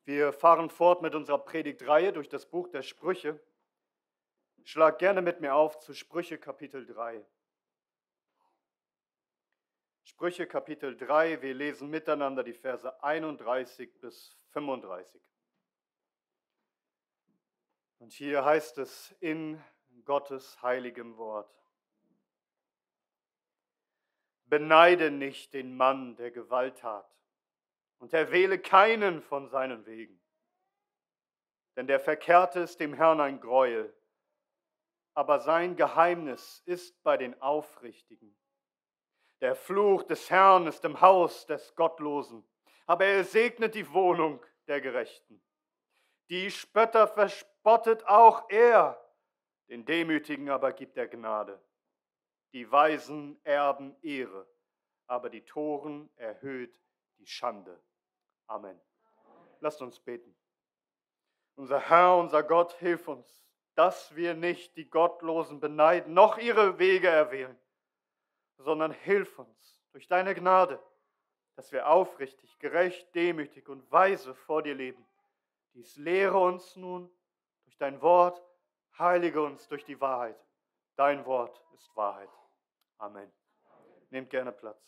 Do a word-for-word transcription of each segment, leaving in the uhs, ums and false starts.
Wir fahren fort mit unserer Predigtreihe durch das Buch der Sprüche. Schlag gerne mit mir auf zu Sprüche Kapitel drei. Sprüche Kapitel drei, wir lesen miteinander die Verse einunddreißig bis fünfunddreißig. Und hier heißt es in Gottes heiligem Wort: Beneide nicht den Mann, der Gewalt tat, und erwähle keinen von seinen Wegen. Denn der Verkehrte ist dem Herrn ein Greuel, aber sein Geheimnis ist bei den Aufrichtigen. Der Fluch des Herrn ist im Haus des Gottlosen, aber er segnet die Wohnung der Gerechten. Die Spötter verspottet auch er, den Demütigen aber gibt er Gnade. Die Weisen erben Ehre, aber die Toren erhöht die Schande. Amen. Lasst uns beten. Unser Herr, unser Gott, hilf uns, dass wir nicht die Gottlosen beneiden, noch ihre Wege erwählen, sondern hilf uns durch deine Gnade, dass wir aufrichtig, gerecht, demütig und weise vor dir leben. Dies lehre uns nun durch dein Wort, heilige uns durch die Wahrheit. Dein Wort ist Wahrheit. Amen. Nehmt gerne Platz.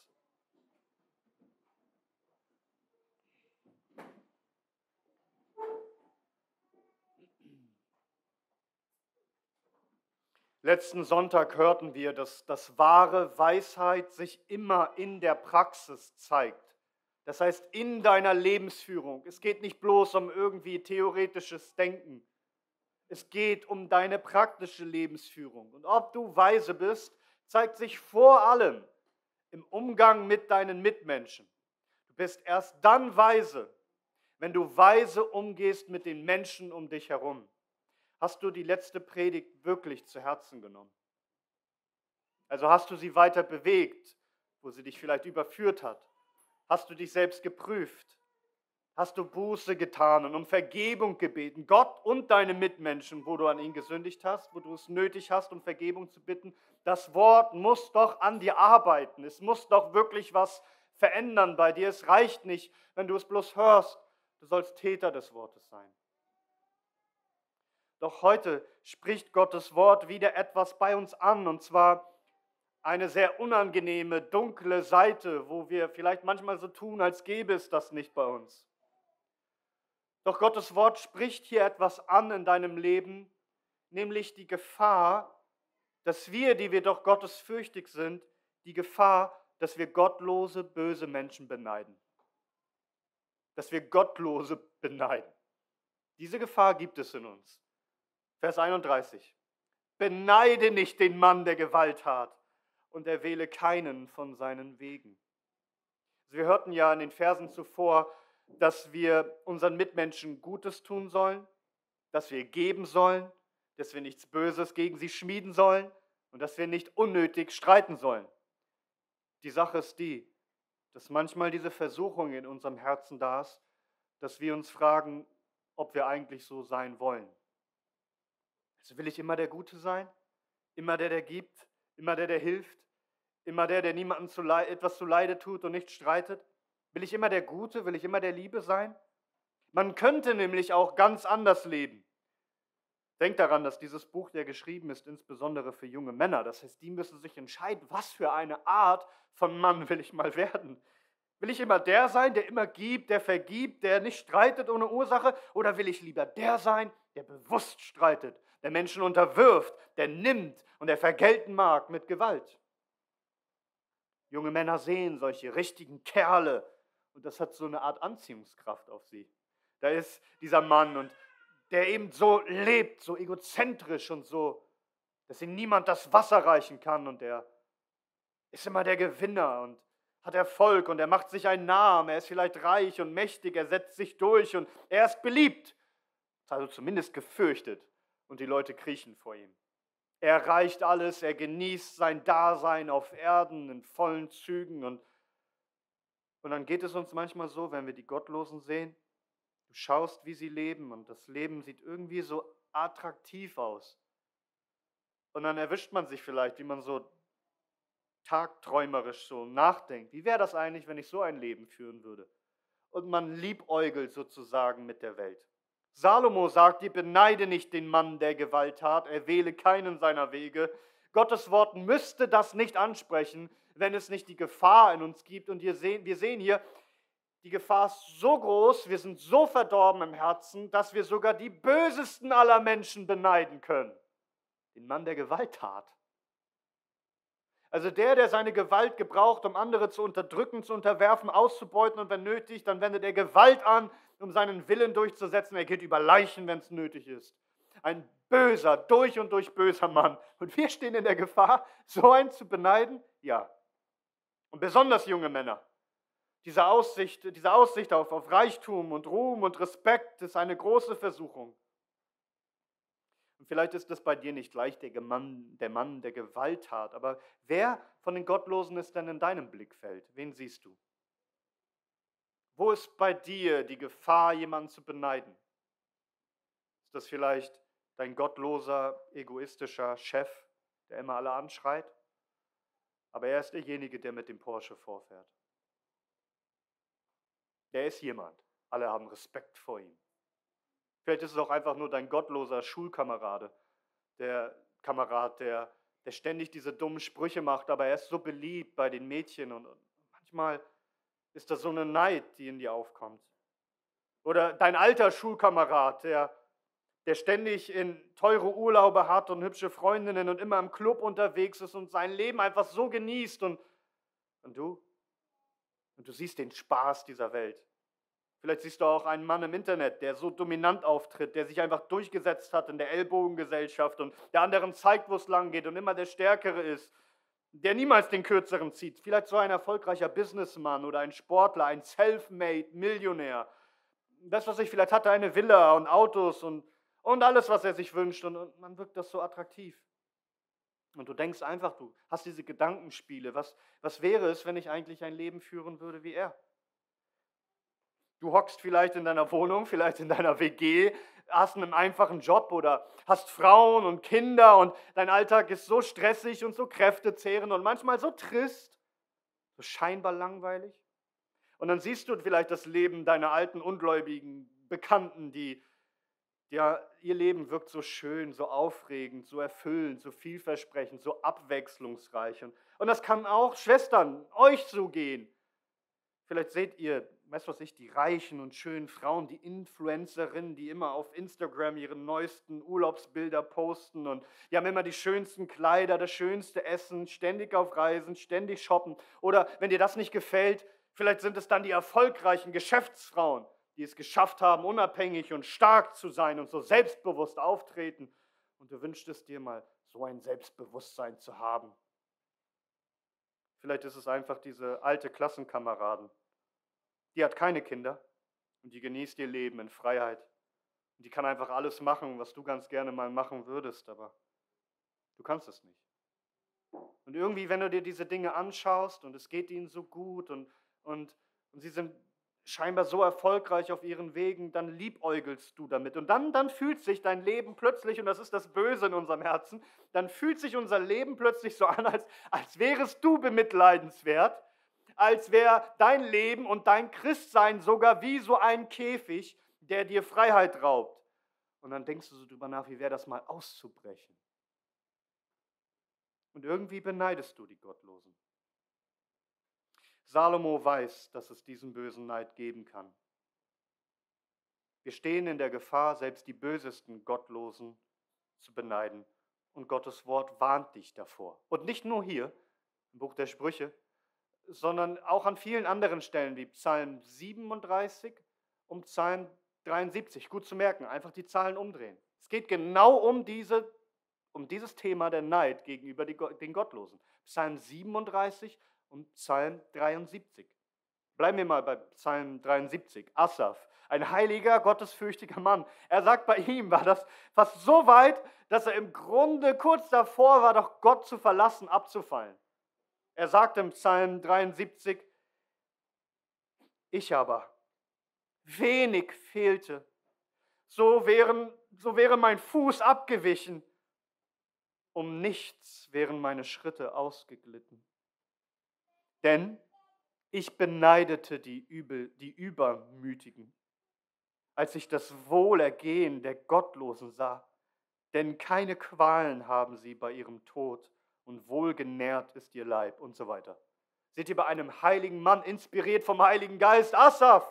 Letzten Sonntag hörten wir, dass, dass wahre Weisheit sich immer in der Praxis zeigt. Das heißt, in deiner Lebensführung. Es geht nicht bloß um irgendwie theoretisches Denken. Es geht um deine praktische Lebensführung. Und ob du weise bist, zeigt sich vor allem im Umgang mit deinen Mitmenschen. Du bist erst dann weise, wenn du weise umgehst mit den Menschen um dich herum. Hast du die letzte Predigt wirklich zu Herzen genommen? Also hast du sie weiter bewegt, wo sie dich vielleicht überführt hat? Hast du dich selbst geprüft? Hast du Buße getan und um Vergebung gebeten? Gott und deine Mitmenschen, wo du an ihn gesündigt hast, wo du es nötig hast, um Vergebung zu bitten? Das Wort muss doch an dir arbeiten. Es muss doch wirklich was verändern bei dir. Es reicht nicht, wenn du es bloß hörst. Du sollst Täter des Wortes sein. Doch heute spricht Gottes Wort wieder etwas bei uns an, und zwar eine sehr unangenehme, dunkle Seite, wo wir vielleicht manchmal so tun, als gäbe es das nicht bei uns. Doch Gottes Wort spricht hier etwas an in deinem Leben, nämlich die Gefahr, dass wir, die wir doch gottesfürchtig sind, die Gefahr, dass wir gottlose, böse Menschen beneiden. Dass wir Gottlose beneiden. Diese Gefahr gibt es in uns. Vers einunddreißig. Beneide nicht den Mann, der Gewalt tat, und erwähle keinen von seinen Wegen. Also wir hörten ja in den Versen zuvor, dass wir unseren Mitmenschen Gutes tun sollen, dass wir geben sollen, dass wir nichts Böses gegen sie schmieden sollen und dass wir nicht unnötig streiten sollen. Die Sache ist die, dass manchmal diese Versuchung in unserem Herzen da ist, dass wir uns fragen, ob wir eigentlich so sein wollen. Also will ich immer der Gute sein? Immer der, der gibt? Immer der, der hilft? Immer der, der niemandem zu le- etwas zuleide tut und nicht streitet? Will ich immer der Gute? Will ich immer der Liebe sein? Man könnte nämlich auch ganz anders leben. Denkt daran, dass dieses Buch ja geschrieben ist, insbesondere für junge Männer. Das heißt, die müssen sich entscheiden, was für eine Art von Mann will ich mal werden. Will ich immer der sein, der immer gibt, der vergibt, der nicht streitet ohne Ursache? Oder will ich lieber der sein, der bewusst streitet, der Menschen unterwirft, der nimmt und der vergelten mag mit Gewalt? Junge Männer sehen solche richtigen Kerle und das hat so eine Art Anziehungskraft auf sie. Da ist dieser Mann, und der eben so lebt, so egozentrisch und so, dass ihm niemand das Wasser reichen kann, und der ist immer der Gewinner und hat Erfolg und er macht sich einen Namen, er ist vielleicht reich und mächtig, er setzt sich durch und er ist beliebt, also zumindest gefürchtet, und die Leute kriechen vor ihm. Er erreicht alles, er genießt sein Dasein auf Erden in vollen Zügen, und, und dann geht es uns manchmal so, wenn wir die Gottlosen sehen, du schaust, wie sie leben, und das Leben sieht irgendwie so attraktiv aus. Und dann erwischt man sich vielleicht, wie man so tagträumerisch so nachdenkt. Wie wäre das eigentlich, wenn ich so ein Leben führen würde? und man liebäugelt sozusagen mit der Welt. Salomo sagt, ihr beneide nicht den Mann, der Gewalt hat, er wähle keinen seiner Wege. Gottes Wort müsste das nicht ansprechen, wenn es nicht die Gefahr in uns gibt. Und wir sehen, wir sehen hier, die Gefahr ist so groß, wir sind so verdorben im Herzen, dass wir sogar die bösesten aller Menschen beneiden können. Den Mann, der Gewalt tat. Also der, der seine Gewalt gebraucht, um andere zu unterdrücken, zu unterwerfen, auszubeuten und wenn nötig, dann wendet er Gewalt an, um seinen Willen durchzusetzen. Er geht über Leichen, wenn es nötig ist. Ein böser, durch und durch böser Mann. Und wir stehen in der Gefahr, so einen zu beneiden? Ja. Und besonders junge Männer. Diese Aussicht, diese Aussicht auf, auf Reichtum und Ruhm und Respekt ist eine große Versuchung. Und vielleicht ist das bei dir nicht gleich der Mann, der Mann, der Gewalt hat, aber wer von den Gottlosen ist denn in deinem Blickfeld? Wen siehst du? Wo ist bei dir die Gefahr, jemanden zu beneiden? Ist das vielleicht dein gottloser, egoistischer Chef, der immer alle anschreit? Aber er ist derjenige, der mit dem Porsche vorfährt. Der ist jemand. Alle haben Respekt vor ihm. Vielleicht ist es auch einfach nur dein gottloser Schulkamerade, der Kamerad, der, der ständig diese dummen Sprüche macht, aber er ist so beliebt bei den Mädchen und, und manchmal ist das so eine Neid, die in dir aufkommt. Oder dein alter Schulkamerad, der, der ständig in teure Urlaube hat und hübsche Freundinnen und immer im Club unterwegs ist und sein Leben einfach so genießt und, und du? Und du siehst den Spaß dieser Welt. Vielleicht siehst du auch einen Mann im Internet, der so dominant auftritt, der sich einfach durchgesetzt hat in der Ellbogengesellschaft und der anderen zeigt, wo es lang geht und immer der Stärkere ist, der niemals den Kürzeren zieht. Vielleicht so ein erfolgreicher Businessman oder ein Sportler, ein Selfmade Millionär. Das, was ich vielleicht hatte, eine Villa und Autos und, und alles, was er sich wünscht. Und, und man wirkt das so attraktiv. Und du denkst einfach, du hast diese Gedankenspiele. Was, was wäre es, wenn ich eigentlich ein Leben führen würde wie er? Du hockst vielleicht in deiner Wohnung, vielleicht in deiner W G, hast einen einfachen Job oder hast Frauen und Kinder und dein Alltag ist so stressig und so kräftezehrend und manchmal so trist, so scheinbar langweilig. Und dann siehst du vielleicht das Leben deiner alten, ungläubigen Bekannten, die, ja, ihr Leben wirkt so schön, so aufregend, so erfüllend, so vielversprechend, so abwechslungsreich. Und, und das kann auch Schwestern, euch so gehen. Vielleicht seht ihr, weißt du was ich, die reichen und schönen Frauen, die Influencerinnen, die immer auf Instagram ihre neuesten Urlaubsbilder posten und die haben immer die schönsten Kleider, das schönste Essen, ständig auf Reisen, ständig shoppen. Oder wenn dir das nicht gefällt, vielleicht sind es dann die erfolgreichen Geschäftsfrauen, die es geschafft haben, unabhängig und stark zu sein und so selbstbewusst auftreten. Und du wünschst es dir mal, so ein Selbstbewusstsein zu haben. Vielleicht ist es einfach diese alte Klassenkameraden. Die hat keine Kinder und die genießt ihr Leben in Freiheit. Und die kann einfach alles machen, was du ganz gerne mal machen würdest, aber du kannst es nicht. Und irgendwie, wenn du dir diese Dinge anschaust und es geht ihnen so gut und, und, und sie sind scheinbar so erfolgreich auf ihren Wegen, dann liebäugelst du damit. Und dann, dann fühlt sich dein Leben plötzlich, und das ist das Böse in unserem Herzen, dann fühlt sich unser Leben plötzlich so an, als, als wärest du bemitleidenswert, als wäre dein Leben und dein Christsein sogar wie so ein Käfig, der dir Freiheit raubt. Und dann denkst du so drüber nach, wie wäre das mal auszubrechen. Und irgendwie beneidest du die Gottlosen. Salomo weiß, dass es diesen bösen Neid geben kann. Wir stehen in der Gefahr, selbst die bösesten Gottlosen zu beneiden. Und Gottes Wort warnt dich davor. Und nicht nur hier, im Buch der Sprüche, sondern auch an vielen anderen Stellen, wie Psalm siebenunddreißig und Psalm dreiundsiebzig. Gut zu merken, einfach die Zahlen umdrehen. Es geht genau um, diese, um dieses Thema der Neid gegenüber den Gottlosen. Psalm siebenunddreißig und Psalm dreiundsiebzig. Bleiben wir mal bei Psalm dreiundsiebzig. Asaf, ein heiliger, gottesfürchtiger Mann. Er sagt, bei ihm war das fast so weit, dass er im Grunde kurz davor war, doch Gott zu verlassen, abzufallen. Er sagt im Psalm dreiundsiebzig, ich aber, wenig fehlte, so, wären, so wäre mein Fuß abgewichen, um nichts wären meine Schritte ausgeglitten. Denn Ich beneidete die, Übel, die Übermütigen, als ich das Wohlergehen der Gottlosen sah. Denn keine Qualen haben sie bei ihrem Tod und wohlgenährt ist ihr Leib und so weiter. Seht ihr bei einem heiligen Mann, inspiriert vom Heiligen Geist, Asaf,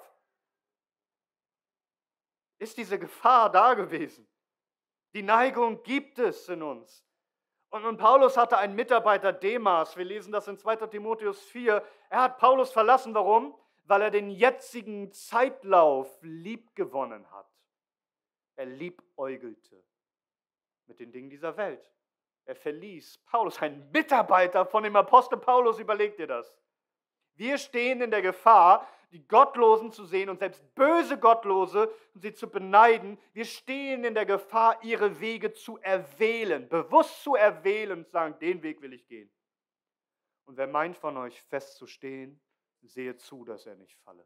ist diese Gefahr da gewesen. Die Neigung gibt es in uns. Und, und Paulus hatte einen Mitarbeiter, Demas, wir lesen das in zweiter Timotheus vier, er hat Paulus verlassen, warum? Weil er den jetzigen Zeitlauf liebgewonnen hat. Er liebäugelte mit den Dingen dieser Welt. Er verließ Paulus, ein Mitarbeiter von dem Apostel Paulus, überlegt ihr das. Wir stehen in der Gefahr, die Gottlosen zu sehen und selbst böse Gottlose, und sie zu beneiden. Wir stehen in der Gefahr, ihre Wege zu erwählen, bewusst zu erwählen und zu sagen, den Weg will ich gehen. Und wer meint von euch festzustehen, sehe zu, dass er nicht falle.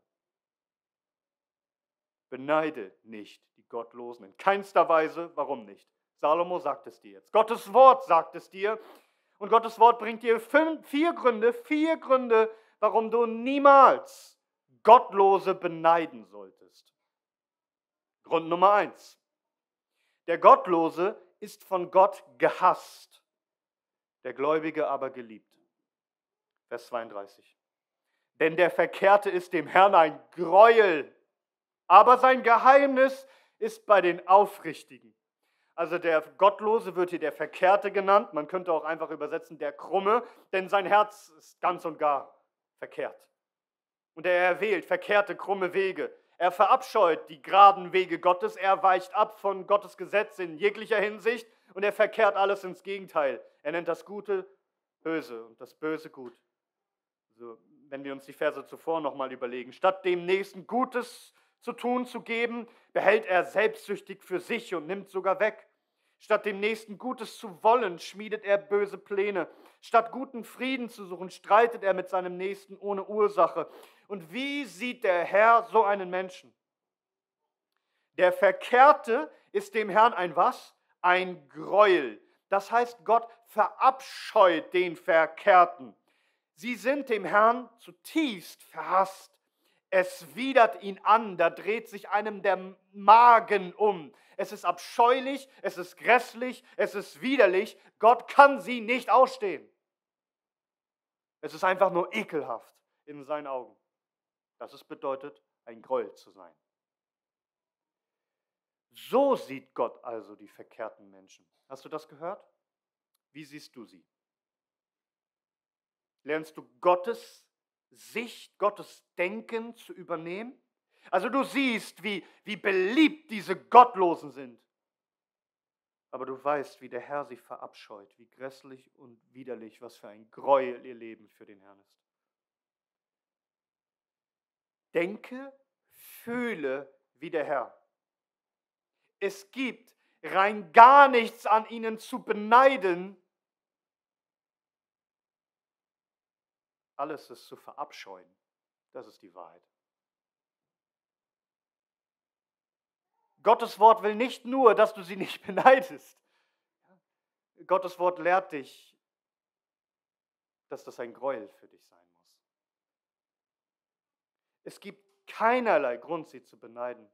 Beneide nicht die Gottlosen in keinster Weise. Warum nicht? Salomo sagt es dir jetzt. Gottes Wort sagt es dir. Und Gottes Wort bringt dir fünf, vier Gründe, vier Gründe, warum du niemals Gottlose beneiden solltest. Grund Nummer eins. Der Gottlose ist von Gott gehasst, der Gläubige aber geliebt. Vers zweiunddreißig. Denn der Verkehrte ist dem Herrn ein Gräuel, aber sein Geheimnis ist bei den Aufrichtigen. Also der Gottlose wird hier der Verkehrte genannt. Man könnte auch einfach übersetzen, der Krumme, denn sein Herz ist ganz und gar verkehrt. Und er erwählt verkehrte, krumme Wege. Er verabscheut die geraden Wege Gottes. Er weicht ab von Gottes Gesetz in jeglicher Hinsicht und er verkehrt alles ins Gegenteil. Er nennt das Gute böse und das Böse gut. Also, wenn wir uns die Verse zuvor nochmal überlegen. Statt dem Nächsten Gutes zu tun, zu geben, behält er selbstsüchtig für sich und nimmt sogar weg. Statt dem Nächsten Gutes zu wollen, schmiedet er böse Pläne. Statt guten Frieden zu suchen, streitet er mit seinem Nächsten ohne Ursache. Und wie sieht der Herr so einen Menschen? Der Verkehrte ist dem Herrn ein was? Ein Gräuel. Das heißt, Gott verabscheut den Verkehrten. Sie sind dem Herrn zutiefst verhasst. Es widert ihn an, da dreht sich einem der Magen um. Es ist abscheulich, es ist grässlich, es ist widerlich. Gott kann sie nicht ausstehen. Es ist einfach nur ekelhaft in seinen Augen. Das ist bedeutet, ein Gräuel zu sein. So sieht Gott also die verkehrten Menschen. Hast du das gehört? Wie siehst du sie? Lernst du Gottes Sicht, Gottes Denken zu übernehmen? Also du siehst, wie, wie beliebt diese Gottlosen sind. Aber du weißt, wie der Herr sie verabscheut, wie grässlich und widerlich, was für ein Gräuel ihr Leben für den Herrn ist. Denke, fühle wie der Herr. Es gibt rein gar nichts an ihnen zu beneiden. Alles ist zu verabscheuen. Das ist die Wahrheit. Gottes Wort will nicht nur, dass du sie nicht beneidest. Gottes Wort lehrt dich, dass das ein Gräuel für dich sein muss. Es gibt keinerlei Grund, sie zu beneiden.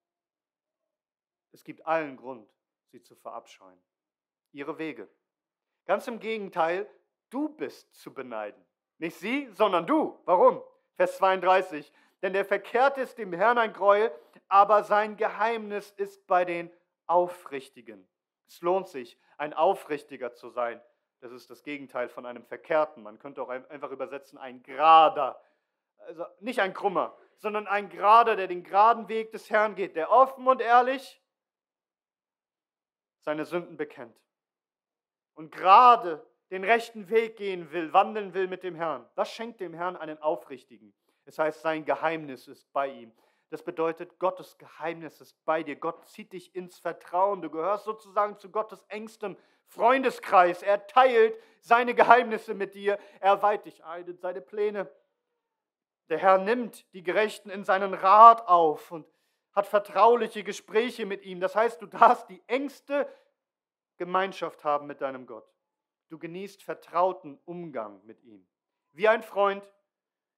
Es gibt allen Grund, sie zu verabscheuen. Ihre Wege. Ganz im Gegenteil, du bist zu beneiden. Nicht sie, sondern du. Warum? Vers zweiunddreißig. Denn der Verkehrte ist dem Herrn ein Gräuel, aber sein Geheimnis ist bei den Aufrichtigen. Es lohnt sich, ein Aufrichtiger zu sein. Das ist das Gegenteil von einem Verkehrten. Man könnte auch einfach übersetzen, ein Gerader. Also nicht ein Krummer, sondern ein Gerader, der den geraden Weg des Herrn geht, der offen und ehrlich seine Sünden bekennt. Und gerade den rechten Weg gehen will, wandeln will mit dem Herrn. Das schenkt dem Herrn einen Aufrichtigen. Es heißt, sein Geheimnis ist bei ihm. Das bedeutet, Gottes Geheimnis ist bei dir. Gott zieht dich ins Vertrauen. Du gehörst sozusagen zu Gottes engstem Freundeskreis. Er teilt seine Geheimnisse mit dir. Er weiht dich ein in seine Pläne. Der Herr nimmt die Gerechten in seinen Rat auf und hat vertrauliche Gespräche mit ihm. Das heißt, du darfst die engste Gemeinschaft haben mit deinem Gott. Du genießt vertrauten Umgang mit ihm. Wie ein Freund,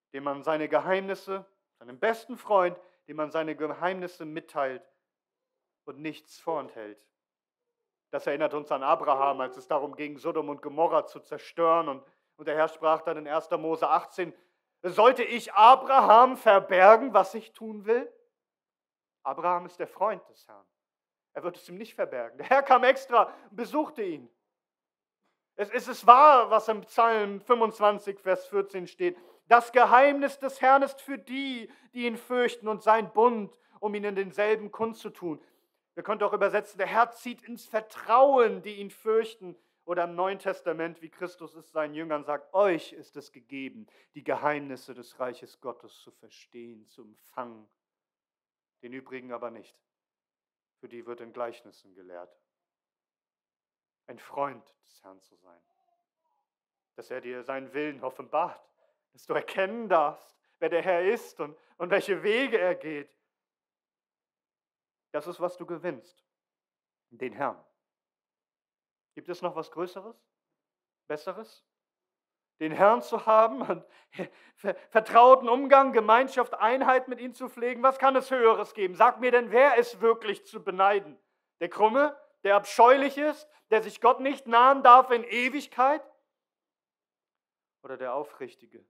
dem man seine Geheimnisse, seinem besten Freund, dem man seine Geheimnisse mitteilt und nichts vorenthält. Das erinnert uns an Abraham, als es darum ging, Sodom und Gomorra zu zerstören. Und, und der Herr sprach dann in erster Mose achtzehn, sollte ich Abraham verbergen, was ich tun will? Abraham ist der Freund des Herrn. Er wird es ihm nicht verbergen. Der Herr kam extra und besuchte ihn. Es, es ist wahr, was im Psalm fünfundzwanzig, Vers vierzehn steht. Das Geheimnis des Herrn ist für die, die ihn fürchten, und sein Bund, um ihn in denselben kundzutun. Wir können auch übersetzen, der Herr zieht ins Vertrauen, die ihn fürchten. Oder im Neuen Testament, wie Christus es seinen Jüngern sagt, euch ist es gegeben, die Geheimnisse des Reiches Gottes zu verstehen, zu empfangen. Den übrigen aber nicht. Für die wird in Gleichnissen gelehrt. Ein Freund des Herrn zu sein. Dass er dir seinen Willen offenbart. Dass du erkennen darfst, wer der Herr ist und, und welche Wege er geht. Das ist, was du gewinnst. Den Herrn. Gibt es noch was Größeres? Besseres? Den Herrn zu haben und vertrauten Umgang, Gemeinschaft, Einheit mit ihm zu pflegen. Was kann es Höheres geben? Sag mir denn, wer ist wirklich zu beneiden? Der Krumme, der abscheulich ist, der sich Gott nicht nahen darf in Ewigkeit? Oder der Aufrichtige,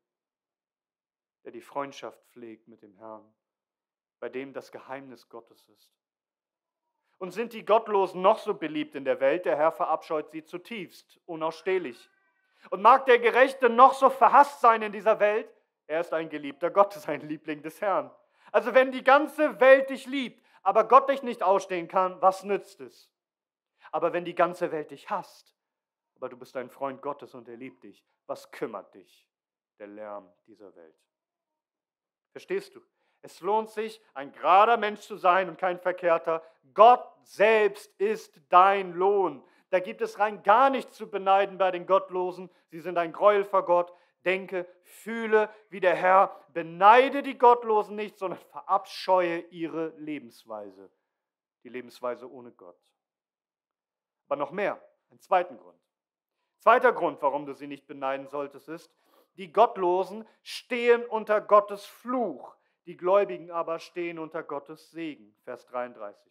der die Freundschaft pflegt mit dem Herrn, bei dem das Geheimnis Gottes ist? Und sind die Gottlosen noch so beliebt in der Welt, der Herr verabscheut sie zutiefst, unausstehlich. Und mag der Gerechte noch so verhasst sein in dieser Welt, er ist ein Geliebter Gottes, ein Liebling des Herrn. Also wenn die ganze Welt dich liebt, aber Gott dich nicht ausstehen kann, was nützt es? Aber wenn die ganze Welt dich hasst, aber du bist ein Freund Gottes und er liebt dich, was kümmert dich der Lärm dieser Welt? Verstehst du? Es lohnt sich, ein gerader Mensch zu sein und kein verkehrter. Gott selbst ist dein Lohn. Da gibt es rein gar nichts zu beneiden bei den Gottlosen. Sie sind ein Gräuel vor Gott. Denke, fühle wie der Herr. Beneide die Gottlosen nicht, sondern verabscheue ihre Lebensweise. Die Lebensweise ohne Gott. Aber noch mehr, einen zweiten Grund. Zweiter Grund, warum du sie nicht beneiden solltest, ist, die Gottlosen stehen unter Gottes Fluch. Die Gläubigen aber stehen unter Gottes Segen. Vers dreiunddreißig.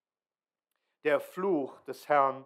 Der Fluch des Herrn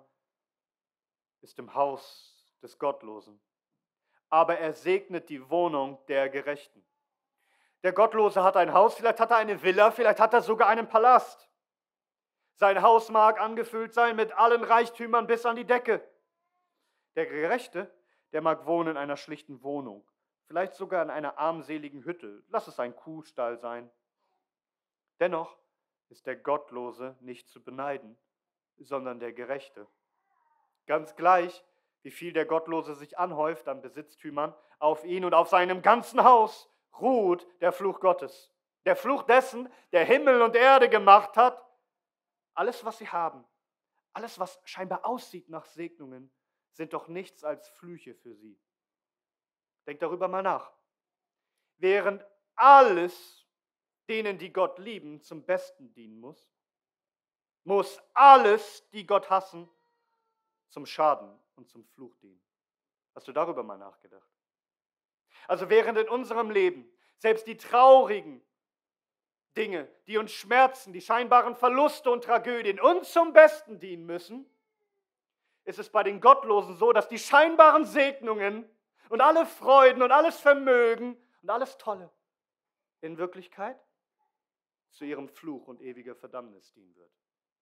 ist im Haus des Gottlosen, aber er segnet die Wohnung der Gerechten. Der Gottlose hat ein Haus, vielleicht hat er eine Villa, vielleicht hat er sogar einen Palast. Sein Haus mag angefüllt sein mit allen Reichtümern bis an die Decke. Der Gerechte, der mag wohnen in einer schlichten Wohnung. Vielleicht sogar in einer armseligen Hütte. Lass es ein Kuhstall sein. Dennoch ist der Gottlose nicht zu beneiden, sondern der Gerechte. Ganz gleich, wie viel der Gottlose sich anhäuft an Besitztümern, auf ihn und auf seinem ganzen Haus ruht der Fluch Gottes. Der Fluch dessen, der Himmel und Erde gemacht hat. Alles, was sie haben, alles, was scheinbar aussieht nach Segnungen, sind doch nichts als Flüche für sie. Denk darüber mal nach. Während alles denen, die Gott lieben, zum Besten dienen muss, muss alles, die Gott hassen, zum Schaden und zum Fluch dienen. Hast du darüber mal nachgedacht? Also während in unserem Leben selbst die traurigen Dinge, die uns schmerzen, die scheinbaren Verluste und Tragödien uns zum Besten dienen müssen, ist es bei den Gottlosen so, dass die scheinbaren Segnungen und alle Freuden und alles Vermögen und alles Tolle in Wirklichkeit zu ihrem Fluch und ewiger Verdammnis dienen wird.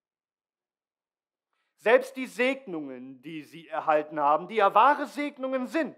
Selbst die Segnungen, die sie erhalten haben, die ja wahre Segnungen sind,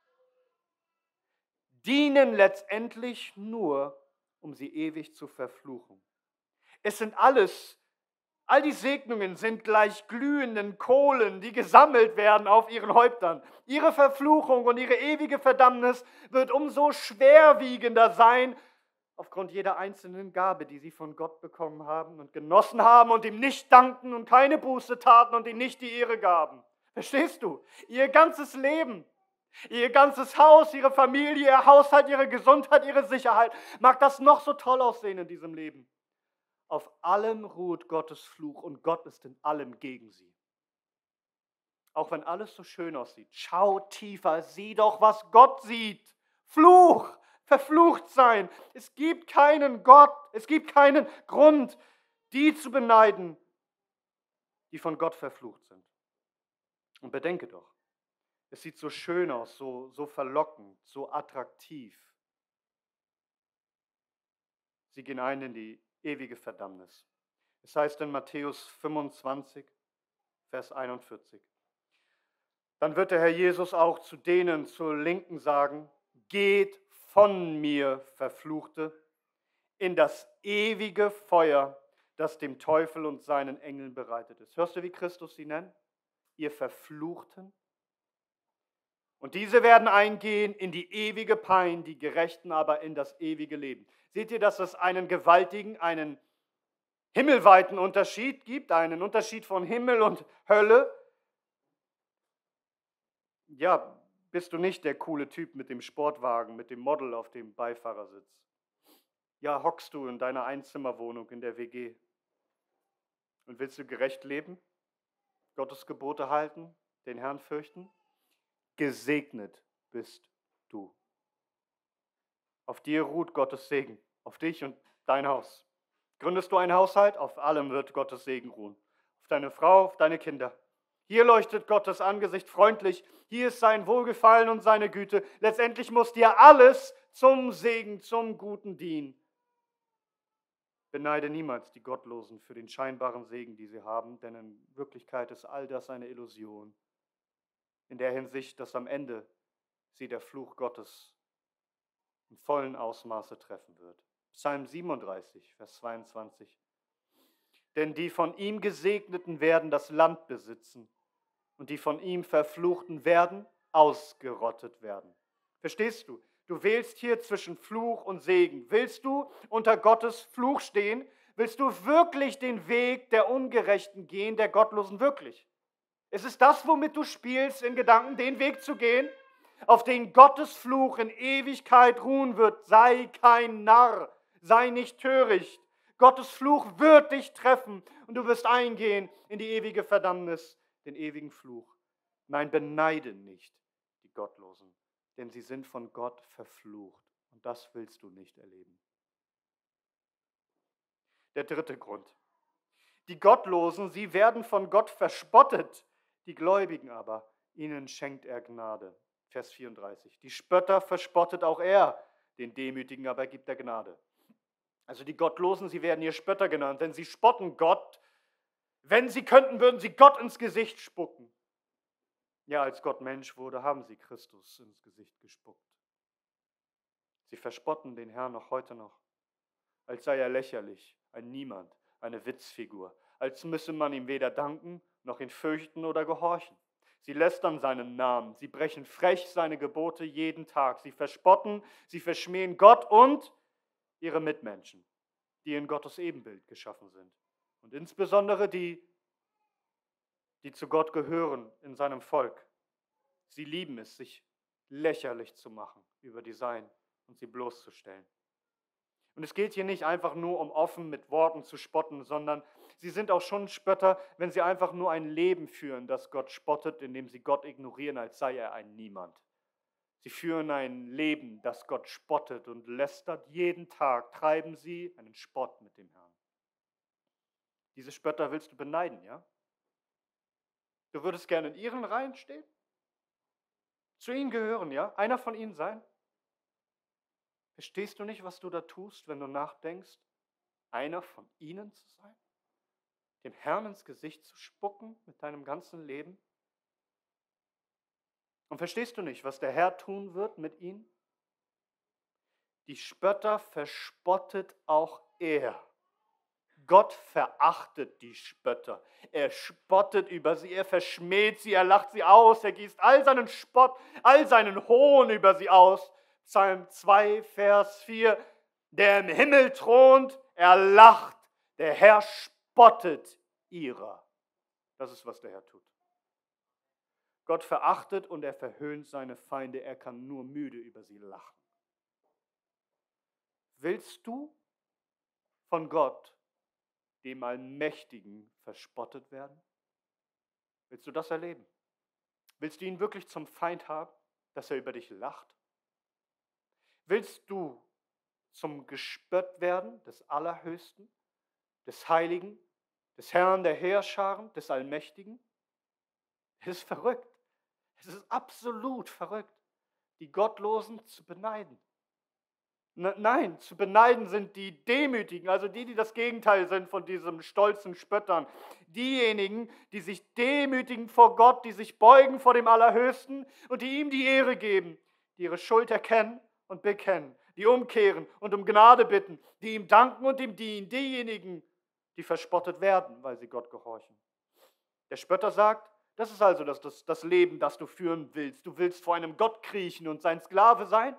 dienen letztendlich nur, um sie ewig zu verfluchen. Es sind alles, all die Segnungen sind gleich glühenden Kohlen, die gesammelt werden auf ihren Häuptern. Ihre Verfluchung und ihre ewige Verdammnis wird umso schwerwiegender sein, aufgrund jeder einzelnen Gabe, die sie von Gott bekommen haben und genossen haben und ihm nicht dankten und keine Buße taten und ihm nicht die Ehre gaben. Verstehst du? Ihr ganzes Leben, ihr ganzes Haus, ihre Familie, ihr Haushalt, ihre Gesundheit, ihre Sicherheit, mag das noch so toll aussehen in diesem Leben. Auf allem ruht Gottes Fluch und Gott ist in allem gegen sie. Auch wenn alles so schön aussieht, schau tiefer, sieh doch, was Gott sieht. Fluch, verflucht sein. Es gibt keinen Gott, es gibt keinen Grund, die zu beneiden, die von Gott verflucht sind. Und bedenke doch, es sieht so schön aus, so, so verlockend, so attraktiv. Sie gehen ein in die ewige Verdammnis. Es heißt in Matthäus fünfundzwanzig, Vers einundvierzig. Dann wird der Herr Jesus auch zu denen zur Linken sagen, geht von mir, Verfluchte, in das ewige Feuer, das dem Teufel und seinen Engeln bereitet ist. Hörst du, wie Christus sie nennt? Ihr Verfluchten. Und diese werden eingehen in die ewige Pein, die Gerechten aber in das ewige Leben. Seht ihr, dass es einen gewaltigen, einen himmelweiten Unterschied gibt, einen Unterschied von Himmel und Hölle? Ja, bist du nicht der coole Typ mit dem Sportwagen, mit dem Model auf dem Beifahrersitz? Ja, hockst du in deiner Einzimmerwohnung in der W G und willst du gerecht leben, Gottes Gebote halten, den Herrn fürchten? Gesegnet bist du. Auf dir ruht Gottes Segen, auf dich und dein Haus. Gründest du einen Haushalt? Auf allem wird Gottes Segen ruhen. Auf deine Frau, auf deine Kinder. Hier leuchtet Gottes Angesicht freundlich. Hier ist sein Wohlgefallen und seine Güte. Letztendlich muss dir alles zum Segen, zum Guten dienen. Beneide niemals die Gottlosen für den scheinbaren Segen, die sie haben, denn in Wirklichkeit ist all das eine Illusion. In der Hinsicht, dass am Ende sie der Fluch Gottes im vollen Ausmaße treffen wird. Psalm siebenunddreißig, Vers zweiundzwanzig. Denn die von ihm Gesegneten werden das Land besitzen und die von ihm Verfluchten werden ausgerottet werden. Verstehst du? Du wählst hier zwischen Fluch und Segen. Willst du unter Gottes Fluch stehen? Willst du wirklich den Weg der Ungerechten gehen, der Gottlosen wirklich? Ist es das, womit du spielst, in Gedanken, den Weg zu gehen, auf den Gottes Fluch in Ewigkeit ruhen wird? Sei kein Narr, sei nicht töricht. Gottes Fluch wird dich treffen und du wirst eingehen in die ewige Verdammnis, den ewigen Fluch. Nein, beneide nicht die Gottlosen, denn sie sind von Gott verflucht und das willst du nicht erleben. Der dritte Grund. Die Gottlosen, sie werden von Gott verspottet. Die Gläubigen aber, ihnen schenkt er Gnade. Vers vierunddreißig. Die Spötter verspottet auch er, den Demütigen aber gibt er Gnade. Also die Gottlosen, sie werden hier Spötter genannt, denn sie spotten Gott. Wenn sie könnten, würden sie Gott ins Gesicht spucken. Ja, als Gott Mensch wurde, haben sie Christus ins Gesicht gespuckt. Sie verspotten den Herrn noch heute noch, als sei er lächerlich, ein Niemand, eine Witzfigur, als müsse man ihm weder danken, noch ihn fürchten oder gehorchen. Sie lästern seinen Namen, sie brechen frech seine Gebote jeden Tag. Sie verspotten, sie verschmähen Gott und ihre Mitmenschen, die in Gottes Ebenbild geschaffen sind. Und insbesondere die, die zu Gott gehören in seinem Volk. Sie lieben es, sich lächerlich zu machen über die Sein und sie bloßzustellen. Und es geht hier nicht einfach nur um offen mit Worten zu spotten, sondern sie sind auch schon Spötter, wenn sie einfach nur ein Leben führen, das Gott spottet, indem sie Gott ignorieren, als sei er ein Niemand. Sie führen ein Leben, das Gott spottet und lästert. Jeden Tag treiben sie einen Spott mit dem Herrn. Diese Spötter willst du beneiden, ja? Du würdest gerne in ihren Reihen stehen? Zu ihnen gehören, ja? Einer von ihnen sein? Verstehst du nicht, was du da tust, wenn du nachdenkst, einer von ihnen zu sein? Dem Herrn ins Gesicht zu spucken mit deinem ganzen Leben? Und verstehst du nicht, was der Herr tun wird mit ihnen? Die Spötter verspottet auch er. Gott verachtet die Spötter. Er spottet über sie, er verschmäht sie, er lacht sie aus, er gießt all seinen Spott, all seinen Hohn über sie aus. Psalm zwei, Vers vier. Der im Himmel thront, er lacht, der Herr spottet ihrer. Das ist, was der Herr tut. Gott verachtet und er verhöhnt seine Feinde, er kann nur müde über sie lachen. Willst du von Gott, dem Allmächtigen, verspottet werden? Willst du das erleben? Willst du ihn wirklich zum Feind haben, dass er über dich lacht? Willst du zum Gespött werden des Allerhöchsten, des Heiligen, des Herrn der Heerscharen, des Allmächtigen? Es ist verrückt. Es ist absolut verrückt, die Gottlosen zu beneiden. Nein, zu beneiden sind die Demütigen, also die, die das Gegenteil sind von diesem stolzen Spöttern. Diejenigen, die sich demütigen vor Gott, die sich beugen vor dem Allerhöchsten und die ihm die Ehre geben, die ihre Schuld erkennen und bekennen, die umkehren und um Gnade bitten, die ihm danken und ihm dienen. Diejenigen, die verspottet werden, weil sie Gott gehorchen. Der Spötter sagt, das ist also das, das, das Leben, das du führen willst. Du willst vor einem Gott kriechen und sein Sklave sein?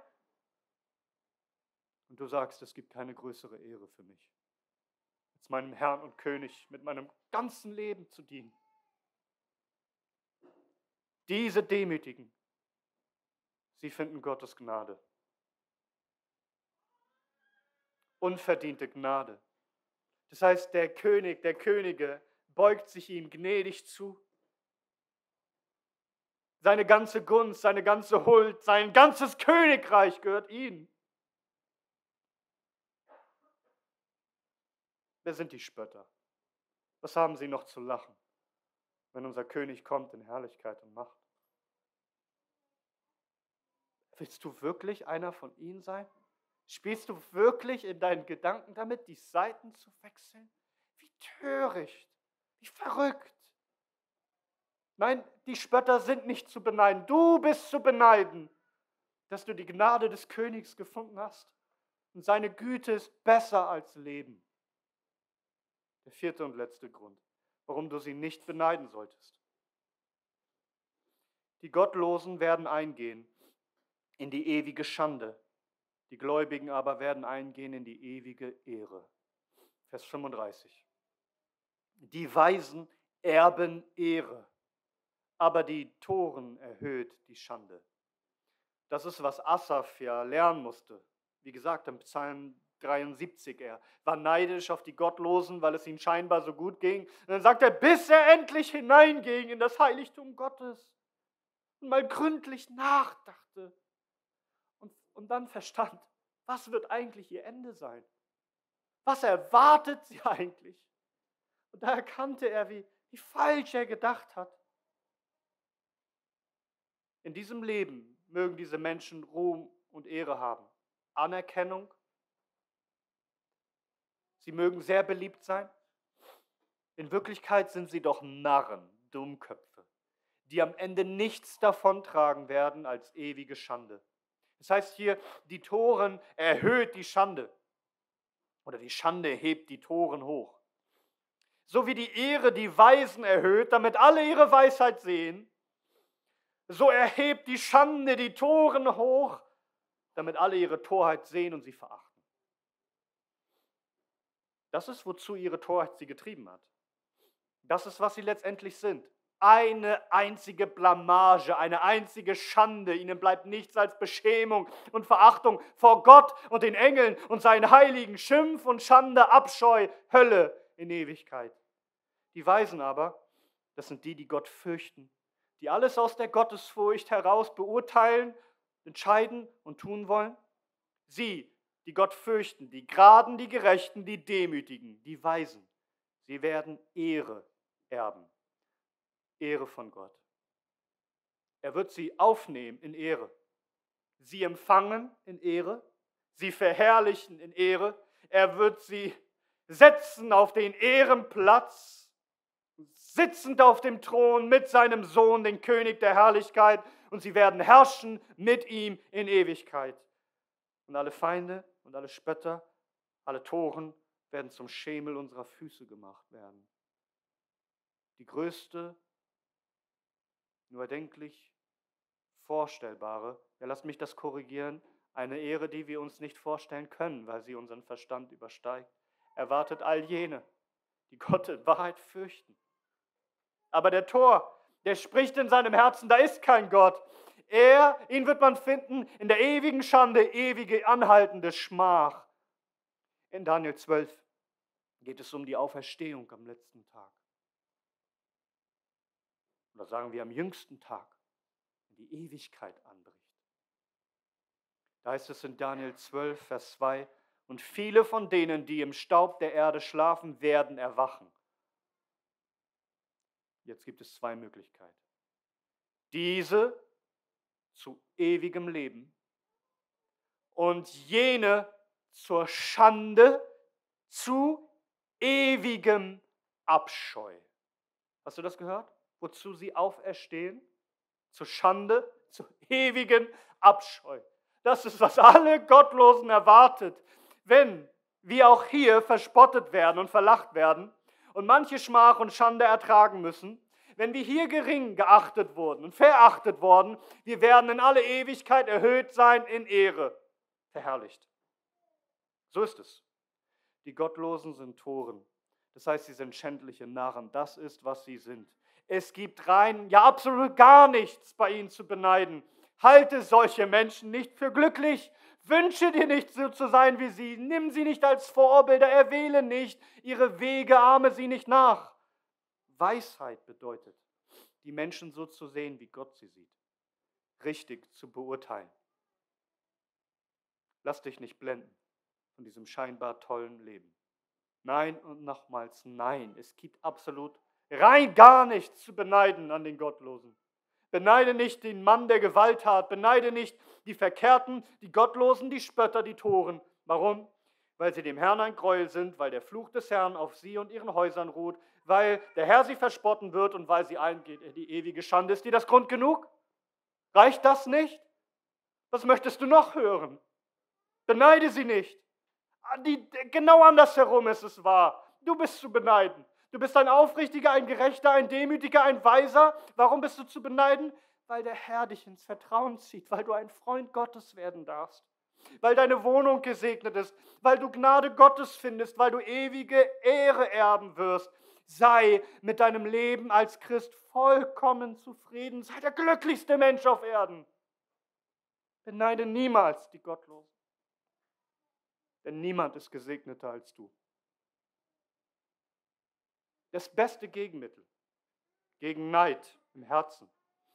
Und du sagst, es gibt keine größere Ehre für mich, als meinem Herrn und König mit meinem ganzen Leben zu dienen. Diese Demütigen, sie finden Gottes Gnade. Unverdiente Gnade. Das heißt, der König, der Könige beugt sich ihm gnädig zu. Seine ganze Gunst, seine ganze Huld, sein ganzes Königreich gehört ihm. Wer sind die Spötter? Was haben sie noch zu lachen, wenn unser König kommt in Herrlichkeit und Macht? Willst du wirklich einer von ihnen sein? Spielst du wirklich in deinen Gedanken damit, die Seiten zu wechseln? Wie töricht, wie verrückt. Nein, die Spötter sind nicht zu beneiden. Du bist zu beneiden, dass du die Gnade des Königs gefunden hast. Und seine Güte ist besser als Leben. Der vierte und letzte Grund, warum du sie nicht beneiden solltest. Die Gottlosen werden eingehen in die ewige Schande. Die Gläubigen aber werden eingehen in die ewige Ehre. Vers fünfunddreißig. Die Weisen erben Ehre, aber die Toren erhöht die Schande. Das ist, was Asaf ja lernen musste. Wie gesagt, im Psalm dreiundsiebzig, er war neidisch auf die Gottlosen, weil es ihnen scheinbar so gut ging. Und dann sagt er, bis er endlich hineinging in das Heiligtum Gottes und mal gründlich nachdachte und, und dann verstand, was wird eigentlich ihr Ende sein? Was erwartet sie eigentlich? Und da erkannte er, wie, wie falsch er gedacht hat. In diesem Leben mögen diese Menschen Ruhm und Ehre haben, Anerkennung. Sie mögen sehr beliebt sein. In Wirklichkeit sind sie doch Narren, Dummköpfe, die am Ende nichts davontragen werden als ewige Schande. Das heißt hier, die Toren erhöht die Schande. Oder die Schande hebt die Toren hoch. So wie die Ehre die Weisen erhöht, damit alle ihre Weisheit sehen, so erhebt die Schande die Toren hoch, damit alle ihre Torheit sehen und sie verachten. Das ist, wozu ihre Torheit sie getrieben hat. Das ist, was sie letztendlich sind. Eine einzige Blamage, eine einzige Schande. Ihnen bleibt nichts als Beschämung und Verachtung vor Gott und den Engeln und seinen Heiligen. Schimpf und Schande, Abscheu, Hölle in Ewigkeit. Die Weisen aber, das sind die, die Gott fürchten, die alles aus der Gottesfurcht heraus beurteilen, entscheiden und tun wollen. Sie, die Gott fürchten, die Geraden, die Gerechten, die Demütigen, die Weisen, sie werden Ehre erben. Ehre von Gott. Er wird sie aufnehmen in Ehre, sie empfangen in Ehre, sie verherrlichen in Ehre. Er wird sie setzen auf den Ehrenplatz, sitzend auf dem Thron mit seinem Sohn, den König der Herrlichkeit, und sie werden herrschen mit ihm in Ewigkeit. Und alle Feinde und alle Spötter, alle Toren werden zum Schemel unserer Füße gemacht werden. Die größte, nur erdenklich vorstellbare, ja, lasst mich das korrigieren, eine Ehre, die wir uns nicht vorstellen können, weil sie unseren Verstand übersteigt, erwartet all jene, die Gott in Wahrheit fürchten. Aber der Tor, der spricht in seinem Herzen, da ist kein Gott. Er, ihn wird man finden in der ewigen Schande, ewige anhaltende Schmach. In Daniel zwölf geht es um die Auferstehung am letzten Tag. Oder sagen wir am jüngsten Tag, wenn die Ewigkeit anbricht. Da heißt es in Daniel zwölf, Vers zwei, und viele von denen, die im Staub der Erde schlafen, werden erwachen. Jetzt gibt es zwei Möglichkeiten. Diese zu ewigem Leben und jene zur Schande, zu ewigem Abscheu. Hast du das gehört? Wozu sie auferstehen? Zur Schande, zu ewigen Abscheu. Das ist, was alle Gottlosen erwartet, wenn wir auch hier verspottet werden und verlacht werden und manche Schmach und Schande ertragen müssen. Wenn wir hier gering geachtet wurden und verachtet worden, wir werden in alle Ewigkeit erhöht sein in Ehre, verherrlicht. So ist es. Die Gottlosen sind Toren. Das heißt, sie sind schändliche Narren. Das ist, was sie sind. Es gibt rein, ja absolut gar nichts bei ihnen zu beneiden. Halte solche Menschen nicht für glücklich. Wünsche dir nicht so zu sein wie sie. Nimm sie nicht als Vorbilder. Erwähle nicht ihre Wege, ahme sie nicht nach. Weisheit bedeutet, die Menschen so zu sehen, wie Gott sie sieht. Richtig zu beurteilen. Lass dich nicht blenden von diesem scheinbar tollen Leben. Nein und nochmals nein. Es gibt absolut rein gar nichts zu beneiden an den Gottlosen. Beneide nicht den Mann, der Gewalt hat. Beneide nicht die Verkehrten, die Gottlosen, die Spötter, die Toren. Warum? Weil sie dem Herrn ein Gräuel sind, weil der Fluch des Herrn auf sie und ihren Häusern ruht, weil der Herr sie verspotten wird und weil sie eingeht in die ewige Schande. Ist dir das Grund genug? Reicht das nicht? Was möchtest du noch hören? Beneide sie nicht. Die, genau andersherum ist es wahr. Du bist zu beneiden. Du bist ein Aufrichtiger, ein Gerechter, ein Demütiger, ein Weiser. Warum bist du zu beneiden? Weil der Herr dich ins Vertrauen zieht, weil du ein Freund Gottes werden darfst, weil deine Wohnung gesegnet ist, weil du Gnade Gottes findest, weil du ewige Ehre erben wirst. Sei mit deinem Leben als Christ vollkommen zufrieden. Sei der glücklichste Mensch auf Erden. Beneide niemals die Gottlosen. Denn niemand ist gesegneter als du. Das beste Gegenmittel gegen Neid im Herzen,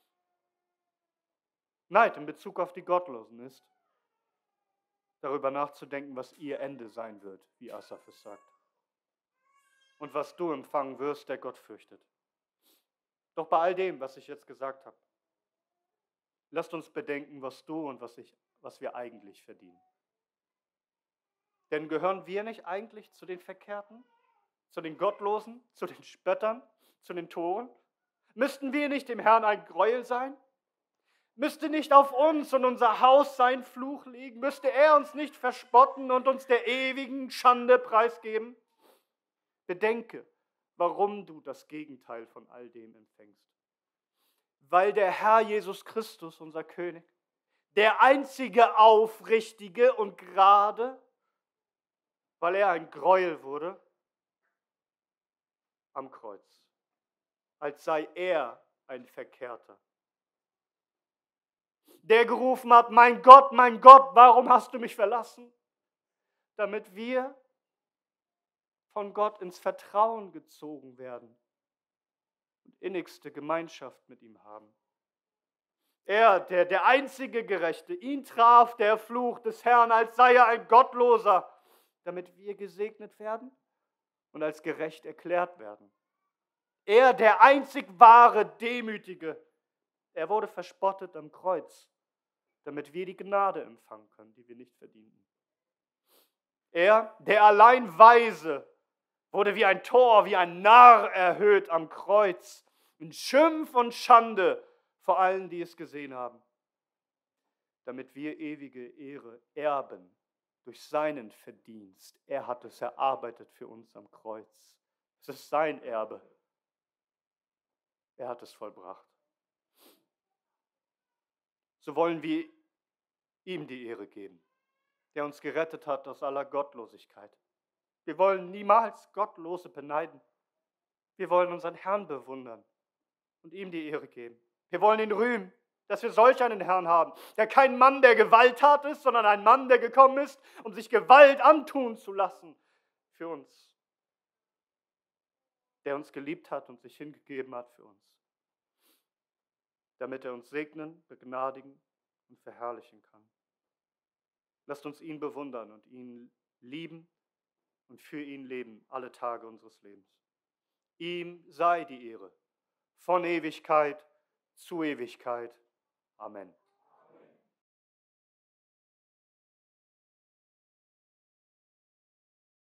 Neid in Bezug auf die Gottlosen ist, darüber nachzudenken, was ihr Ende sein wird, wie Asaph es sagt. Und was du empfangen wirst, der Gott fürchtet. Doch bei all dem, was ich jetzt gesagt habe, lasst uns bedenken, was du und was, ich, was wir eigentlich verdienen. Denn gehören wir nicht eigentlich zu den Verkehrten, zu den Gottlosen, zu den Spöttern, zu den Toren? Müssten wir nicht dem Herrn ein Gräuel sein? Müsste nicht auf uns und unser Haus sein Fluch liegen? Müsste er uns nicht verspotten und uns der ewigen Schande preisgeben? Bedenke, warum du das Gegenteil von all dem empfängst. Weil der Herr Jesus Christus, unser König, der einzige Aufrichtige und Gerade, weil er ein Gräuel wurde am Kreuz, als sei er ein Verkehrter, der gerufen hat, mein Gott, mein Gott, warum hast du mich verlassen? Damit wir von Gott ins Vertrauen gezogen werden und innigste Gemeinschaft mit ihm haben. Er, der, der einzige Gerechte, ihn traf der Fluch des Herrn, als sei er ein Gottloser, damit wir gesegnet werden und als gerecht erklärt werden. Er, der einzig wahre Demütige, er wurde verspottet am Kreuz, damit wir die Gnade empfangen können, die wir nicht verdienten. Er, der allein Weise, wurde wie ein Tor, wie ein Narr erhöht am Kreuz, in Schimpf und Schande vor allen, die es gesehen haben, damit wir ewige Ehre erben durch seinen Verdienst. Er hat es erarbeitet für uns am Kreuz. Es ist sein Erbe. Er hat es vollbracht. So wollen wir ihm die Ehre geben, der uns gerettet hat aus aller Gottlosigkeit. Wir wollen niemals Gottlose beneiden. Wir wollen unseren Herrn bewundern und ihm die Ehre geben. Wir wollen ihn rühmen, dass wir solch einen Herrn haben, der kein Mann der Gewalttat ist, sondern ein Mann, der gekommen ist, um sich Gewalt antun zu lassen für uns. Der uns geliebt hat und sich hingegeben hat für uns, damit er uns segnen, begnadigen und verherrlichen kann. Lasst uns ihn bewundern und ihn lieben und für ihn leben alle Tage unseres Lebens. Ihm sei die Ehre von Ewigkeit zu Ewigkeit. Amen.